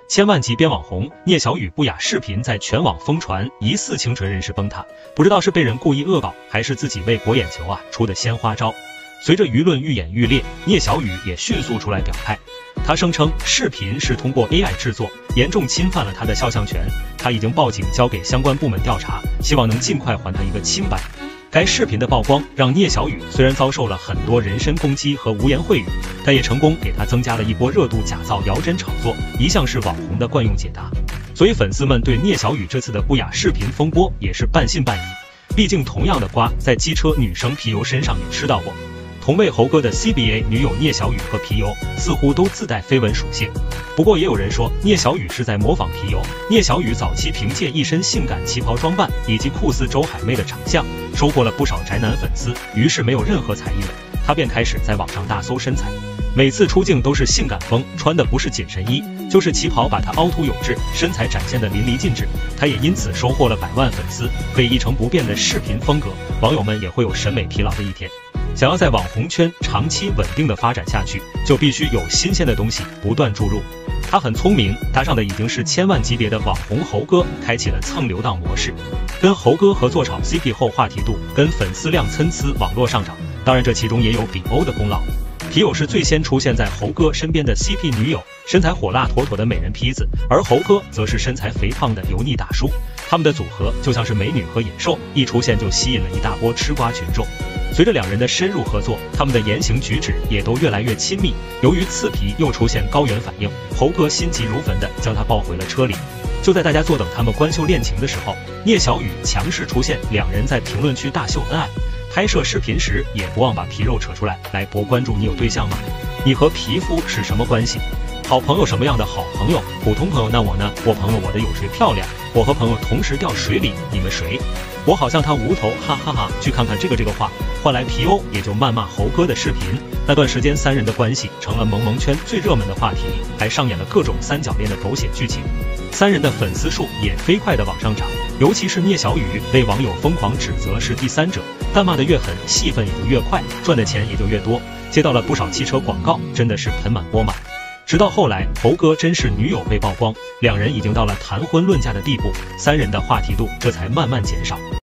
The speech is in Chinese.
千万级边网红聂小雨不雅视频在全网疯传，疑似清纯人士崩塌，不知道是被人故意恶搞，还是自己为博眼球出的鲜花招。随着舆论愈演愈烈，聂小雨也迅速出来表态。他声称视频是通过 AI 制作，严重侵犯了他的肖像权。他已经报警交给相关部门调查，希望能尽快还他一个清白。该视频的曝光让聂小雨虽然遭受了很多人身攻击和污言秽语，但也成功给他增加了一波热度，假造谣真炒作一向是网红的惯用解答。所以粉丝们对聂小雨这次的不雅视频风波也是半信半疑，毕竟同样的瓜在机车女生皮尤身上也吃到过。同为猴哥的 CBA 女友聂小雨和皮尤似乎都自带绯闻属性，不过也有人说聂小雨是在模仿皮尤。聂小雨早期凭借一身性感旗袍装扮以及酷似周海媚的长相，收获了不少宅男粉丝，于是没有任何才艺了，她便开始在网上大搜身材，每次出镜都是性感风，穿的不是紧身衣就是旗袍，把她凹凸有致，身材展现的淋漓尽致。她也因此收获了100万粉丝，可以一成不变的视频风格，网友们也会有审美疲劳的一天。想要在网红圈长期稳定的发展下去，就必须有新鲜的东西不断注入。他很聪明，搭上的已经是千万级别的网红猴哥，开启了蹭流量模式。跟猴哥合作炒 CP 后，话题度跟粉丝量参差网络上涨，当然这其中也有比欧的功劳。皮友是最先出现在猴哥身边的 CP 女友，身材火辣妥妥的美人坯子，而猴哥则是身材肥胖的油腻大叔。他们的组合就像是美女和野兽，一出现就吸引了一大波吃瓜群众。随着两人的深入合作，他们的言行举止也都越来越亲密。由于刺皮又出现高原反应，猴哥心急如焚地将他抱回了车里。就在大家坐等他们官秀恋情的时候，聂小雨强势出现，两人在评论区大秀恩爱。拍摄视频时也不忘把皮肉扯出来，来博关注。你有对象吗？你和皮肤是什么关系？好朋友什么样的好朋友？普通朋友？那我呢？我朋友我的有谁漂亮？我和朋友同时掉水里，你们谁？我好像他无头，哈哈哈！去看看这个话，换来皮欧也就谩骂猴哥的视频。那段时间三人的关系成了萌萌圈最热门的话题，还上演了各种三角恋的狗血剧情。三人的粉丝数也飞快的往上涨，尤其是聂小雨被网友疯狂指责是第三者，但骂得越狠，戏份也就越快，赚的钱也就越多，接到了不少汽车广告，真的是盆满钵满。直到后来猴哥真是女友被曝光，两人已经到了谈婚论嫁的地步，三人的话题度这才慢慢减少。